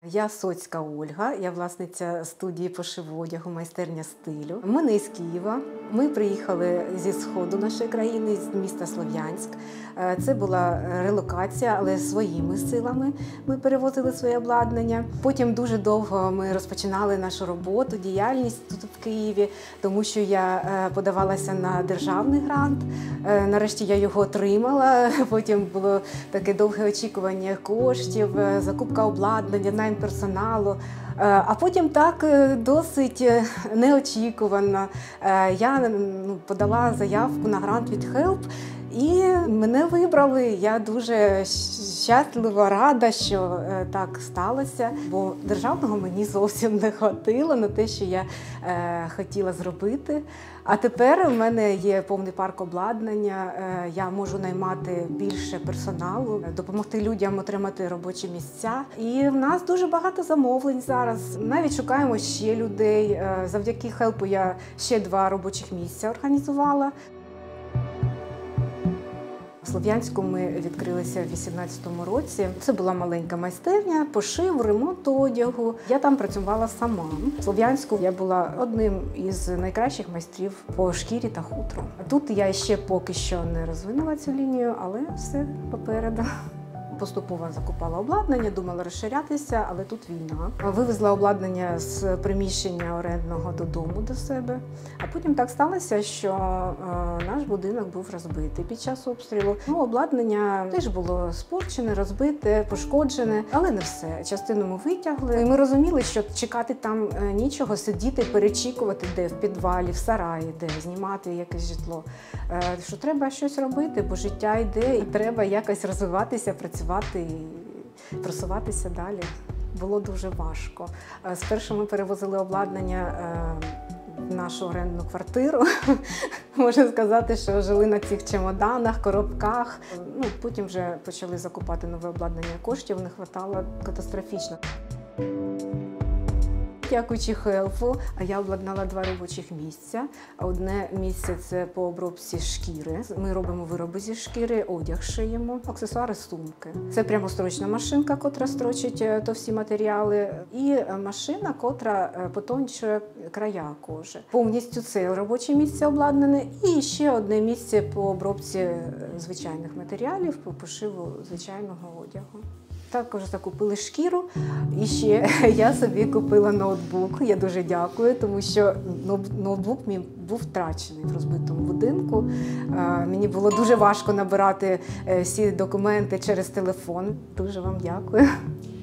Я Соцька Ольга, я власниця студії пошиву одягу «Майстерня стилю». Ми не із Києва, ми приїхали зі сходу нашої країни, з міста Слов'янськ. Це була релокація, але своїми силами ми перевозили своє обладнання. Потім дуже довго ми розпочинали нашу роботу, діяльність тут в Києві, тому що я подавалася на державний грант. Нарешті я його отримала, потім було таке довге очікування коштів, закупка обладнання, найм персоналу. А потім так досить неочікувано я подала заявку на грант від HELP і мене вибрали. Я дуже щаслива, рада, що так сталося, бо державного мені зовсім не хватило на те, що я хотіла зробити. А тепер у мене є повний парк обладнання, я можу наймати більше персоналу, допомогти людям отримати робочі місця. І в нас дуже багато замовлень зараз. Навіть шукаємо ще людей. Завдяки HELP я ще 2 робочих місця організувала. В Слов'янську ми відкрилися в 2018 році. Це була маленька майстерня, пошив, ремонт одягу. Я там працювала сама. В Слов'янську я була одним із найкращих майстрів по шкірі та хутру. Тут я ще поки що не розвинула цю лінію, але все попереду. Поступово закупала обладнання, думала розширятися, але тут війна. Вивезла обладнання з приміщення орендного додому до себе. А потім так сталося, що наш будинок був розбитий під час обстрілу. Обладнання теж було спорчене, розбите, пошкоджене, але не все. Частину ми витягли. І ми розуміли, що чекати там нічого, сидіти, перечікувати, де в підвалі, в сараї, де знімати якесь житло. Що треба щось робити, бо життя йде і треба якось розвиватися, працювати і просуватися далі. Було дуже важко. Спершу ми перевозили обладнання в нашу орендну квартиру. Можна сказати, що жили на цих чемоданах, коробках. Потім вже почали закупати нове обладнання, коштів не вистачало катастрофічно. Дякуючи HELP, я обладнала 2 робочих місця. Одне місце – це по обробці шкіри. Ми робимо вироби зі шкіри, одяг шиємо, аксесуари, сумки. Це прямострочна машинка, котра строчить товсті матеріали, і машина, котра потончує края кожи. Повністю це робоче місце обладнане. І ще одне місце по обробці звичайних матеріалів, по пошиву звичайного одягу. Також закупили шкіру, і ще я собі купила ноутбук. Я дуже дякую, тому що ноутбук мій був втрачений в розбитому будинку. Мені було дуже важко набирати всі документи через телефон. Дуже вам дякую.